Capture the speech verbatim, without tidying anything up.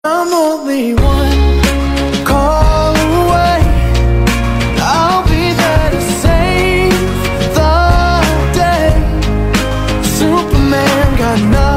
I'm only one call away. I'll be there to save the day. Superman got nothing.